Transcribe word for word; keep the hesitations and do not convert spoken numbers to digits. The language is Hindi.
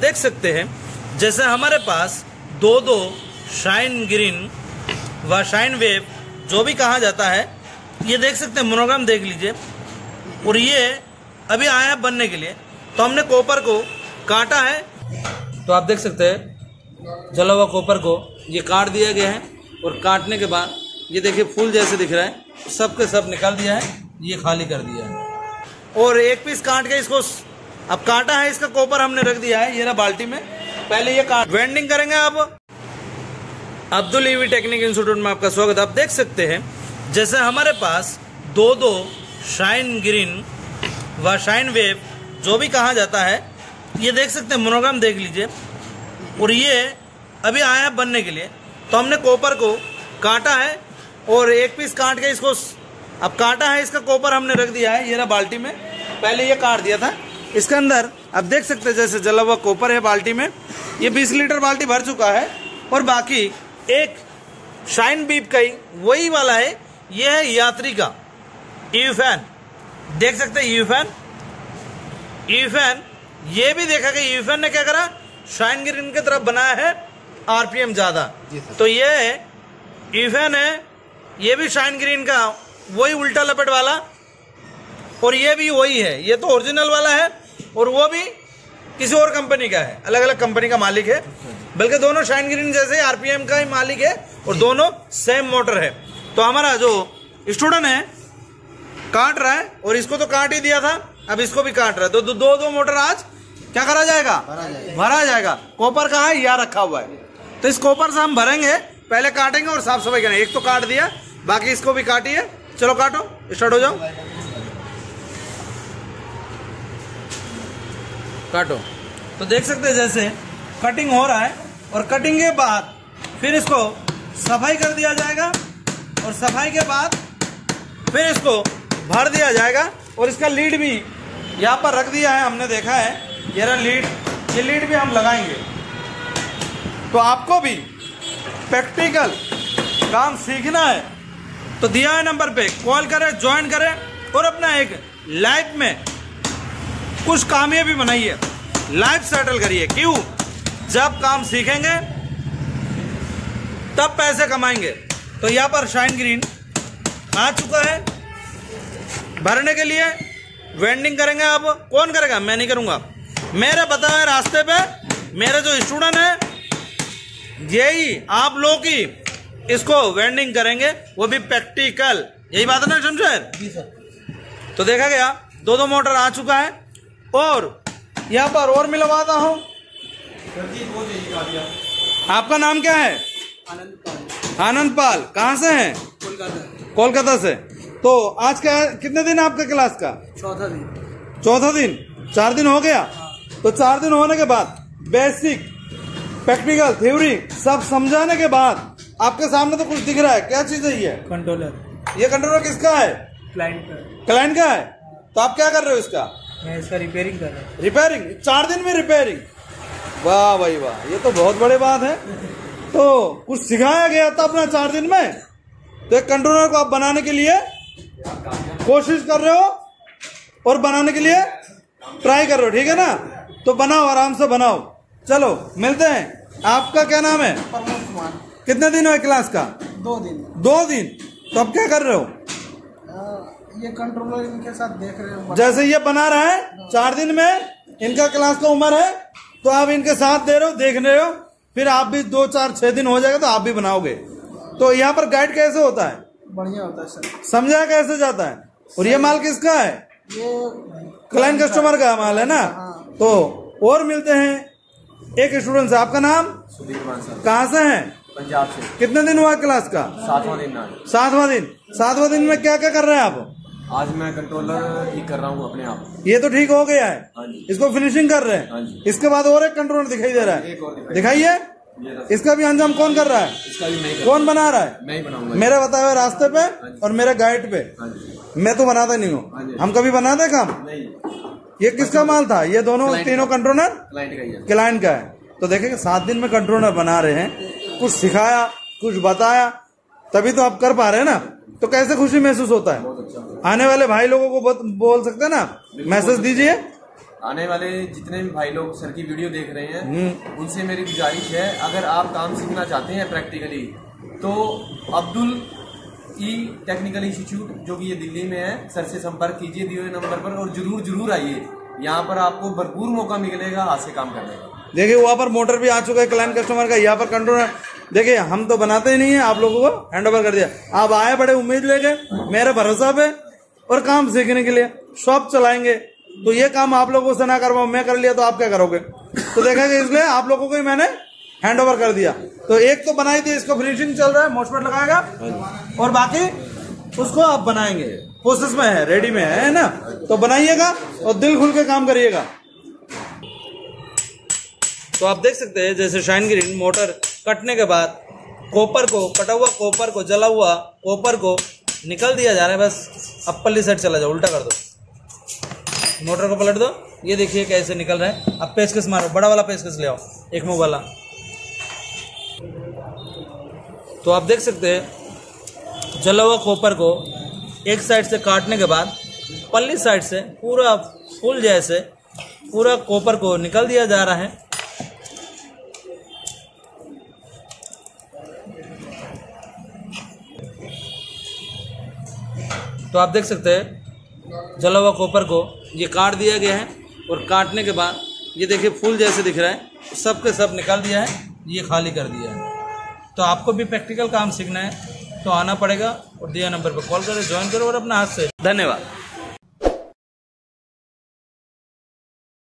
देख सकते हैं जैसे हमारे पास दो दो शाइन ग्रीन व शाइन वेव जो भी कहा जाता है, ये देख सकते हैं मोनोग्राम देख लीजिए। और ये अभी आया बनने के लिए, तो हमने कॉपर को काटा है, तो आप देख सकते हैं जला हुआ कॉपर को ये काट दिया गया है। और काटने के बाद ये देखिए फूल जैसे दिख रहा है, सब के सब निकाल दिया है, ये खाली कर दिया है। और एक पीस काट के इसको अब काटा है, इसका कॉपर हमने रख दिया है ये ना बाल्टी में। पहले ये काट वेंडिंग करेंगे। अब अब्दुल ईवी टेक्निक इंस्टीट्यूट में आपका स्वागत। आप देख सकते हैं जैसे हमारे पास दो दो शाइन ग्रीन व शाइन वेव जो भी कहा जाता है, ये देख सकते हैं मोनोग्राम देख लीजिए। और ये अभी आया है बनने के लिए, तो हमने कॉपर को काटा है और एक पीस काट के इसको अब काटा है, इसका कॉपर हमने रख दिया है ये ना बाल्टी में। पहले ये काट दिया था, इसके अंदर अब देख सकते हैं जैसे जला हुआ कॉपर है बाल्टी में। ये बीस लीटर बाल्टी भर चुका है। और बाकी एक शाइन बीप का ही वही वाला है, ये है यात्री का ईवी फैन, देख सकते हैं ईवी फैन। ईवी फैन ये भी देखा कि ईवी फैन ने क्या करा, शाइन ग्रीन की तरफ बनाया है आरपीएम ज्यादा। तो ये ईवी फैन है, ये भी शाइन ग्रीन का वही उल्टा लपेट वाला, और ये भी वही है। ये तो ओरिजिनल वाला है और वो भी किसी और कंपनी का है, अलग अलग कंपनी का मालिक है। बल्कि दोनों शाइन ग्रीन जैसे आरपीएम का ही मालिक है और दोनों सेम मोटर है। तो हमारा जो स्टूडेंट है काट रहा है, और इसको तो काट ही दिया था, अब इसको भी काट रहा है। तो दो दो, दो मोटर आज क्या करा जाएगा, भरा जाएगा, भरा जाएगा। कॉपर कहाँ है, यहाँ रखा हुआ है। तो इस कॉपर से हम भरेंगे, पहले काटेंगे और साफ सफाई करेंगे। एक तो काट दिया, बाकी इसको भी काटिए। चलो काटो, स्टार्ट हो जाओ, काटो। तो देख सकते हैं जैसे कटिंग हो रहा है, और कटिंग के बाद फिर इसको सफाई कर दिया जाएगा, और सफाई के बाद फिर इसको भर दिया जाएगा। और इसका लीड भी यहाँ पर रख दिया है, हमने देखा है ये रहा लीड, ये लीड भी हम लगाएंगे। तो आपको भी प्रैक्टिकल काम सीखना है तो दिया है नंबर पे कॉल करें, ज्वाइन करें और अपना एक लाइफ में कुछ कामयाबी बनाइए, लाइफ सेटल करिए। क्यों, जब काम सीखेंगे तब पैसे कमाएंगे। तो यहाँ पर शाइन ग्रीन आ चुका है भरने के लिए, वेंडिंग करेंगे। अब कौन करेगा, मैं नहीं करूंगा। मेरे बताए रास्ते पे मेरे जो स्टूडेंट है यही आप लोग ही इसको वेंडिंग करेंगे, वो भी प्रैक्टिकल। यही बात है ना शमशेर? तो देखा गया दो दो मोटर आ चुका है, और यहाँ पर और मिलवाता हूँ। आपका नाम क्या है? आनंद पाल। आनंद पाल, कहाँ से हैं? कोलकाता। कोलकाता से। तो आज का कितने दिन आपका क्लास का? चौथा दिन। चौथा दिन, चार दिन हो गया। हाँ। तो चार दिन होने के बाद बेसिक, प्रैक्टिकल, थ्योरी सब समझाने के बाद आपके सामने तो कुछ दिख रहा है। क्या चीज है ये? कंट्रोलर। ये कंट्रोलर किसका है? क्लाइंट का। क्लाइंट का है। तो आप क्या कर रहे हो इसका? मैं इसका रिपेयरिंग कर रहा हूँ। रिपेयरिंग, चार दिन में रिपेयरिंग? वाह भाई वाह, ये तो बहुत बड़ी बात है। तो कुछ सिखाया गया था अपना चार दिन में। तो एक कंट्रोलर को आप बनाने के लिए कोशिश कर रहे हो और बनाने के लिए ट्राई कर रहे हो, ठीक है ना? तो बनाओ, आराम से बनाओ। चलो मिलते हैं। आपका क्या नाम है? प्रमोद कुमार। कितने दिन हुए क्लास का? दो दिन। दो दिन। तो अब क्या कर रहे हो? ये कंट्रोलर इनके साथ देख रहे हो, जैसे ये बना रहा है चार दिन में, इनका क्लास का उम्र है, तो आप इनके साथ दे रहे हो, देख रहे हो। फिर आप भी दो चार छह दिन हो जाएगा तो आप भी बनाओगे। तो यहाँ पर गाइड कैसे होता है? बढ़िया होता है सर। समझा कैसे जाता है? और ये माल किसका है? ये क्लाइंट कस्टमर का माल है ना। हाँ। तो और मिलते हैं एक स्टूडेंट से। आपका नाम? सुधीर कुमार सर। कहाँ से हैं? पंजाब से। कितने दिन हुआ क्लास का? सातवां दिन। सातवां दिन। सातवां दिन में क्या क्या कर रहे हैं आप? आज मैं कंट्रोलर ठीक कर रहा हूँ अपने आप। ये तो ठीक हो गया है, इसको फिनिशिंग कर रहे हैं। इसके बाद और एक कंट्रोलर दिखाई दे रहा है, दिखाइए। इसका भी अंजाम कौन कर रहा है? इसका भी मैं कौन बना रहा है? मैं ही बनाऊंगा। मेरे बताए हुए रास्ते पे और मेरे गाइड पे। मैं तो बनाता नहीं हूँ। हम कभी बनाते काम नहीं। ये किसका माल था? ये दोनों तीनों कंट्रोलर क्लाइंट का है। तो देखेंगे सात दिन में कंट्रोलर बना रहे हैं, कुछ सिखाया, कुछ बताया, तभी तो आप कर पा रहे हैं ना। तो कैसे खुशी महसूस होता है? आने वाले भाई लोगों को बोल सकते हैं ना, मैसेज दीजिए। आने वाले जितने भी भाई लोग सर की वीडियो देख रहे हैं उनसे मेरी गुजारिश है, अगर आप काम सीखना चाहते हैं प्रैक्टिकली तो अब्दुल ई टेक्निकल इंस्टीट्यूट जो कि ये दिल्ली में है, सर से संपर्क कीजिए दिए हुए नंबर पर और जरूर जरूर आइए। यहाँ पर आपको भरपूर मौका मिलेगा हाथ से काम करने का। देखिए वहाँ पर मोटर भी आ चुका है क्लाइंट कस्टमर का, यहाँ पर कंट्रोलर। देखिए हम तो बनाते ही नहीं है, आप लोगों को हैंड ओवर कर दिया। आप आए बड़े उम्मीद लेके मेरे भरोसा पे और काम सीखने के लिए, शॉप चलाएंगे। तो ये काम आप लोगों से ना करवाऊं, मैं कर लिया तो आप क्या करोगे? तो देखा कि इसलिए आप लोगों को ही मैंने हैंड ओवर कर दिया। तो एक तो बनाई थी, इसको फिनिशिंग चल रहा है, मोस्टमेट लगाएगा और बाकी उसको आप बनाएंगे, प्रोसेस में है, रेडी में है ना। तो बनाइएगा और दिल खुल के काम करिएगा। तो आप देख सकते हैं जैसे शाइन ग्रीन मोटर कटने के बाद कॉपर को, कटा हुआ कॉपर को, जला हुआ कॉपर को निकल दिया जा रहा है। बस अब पल्ली साइड चला जाओ, उल्टा कर दो, मोटर को पलट दो। ये देखिए कैसे निकल रहा है। अब पेचकस मारो, बड़ा वाला पेचकस ले आओ, एक मुंह वाला। तो आप देख सकते हैं जला हुआ कॉपर को एक साइड से काटने के बाद पल्ली साइड से पूरा फुल जैसे पूरा कॉपर को निकल दिया जा रहा है। तो आप देख सकते हैं जला हुआ कॉपर को ये काट दिया गया है और काटने के बाद ये देखिए फूल जैसे दिख रहा है, सब के सब निकाल दिया है, ये खाली कर दिया है। तो आपको भी प्रैक्टिकल काम सीखना है तो आना पड़ेगा और दिया नंबर पर कॉल करें, ज्वाइन करो और अपना हाथ से। धन्यवाद।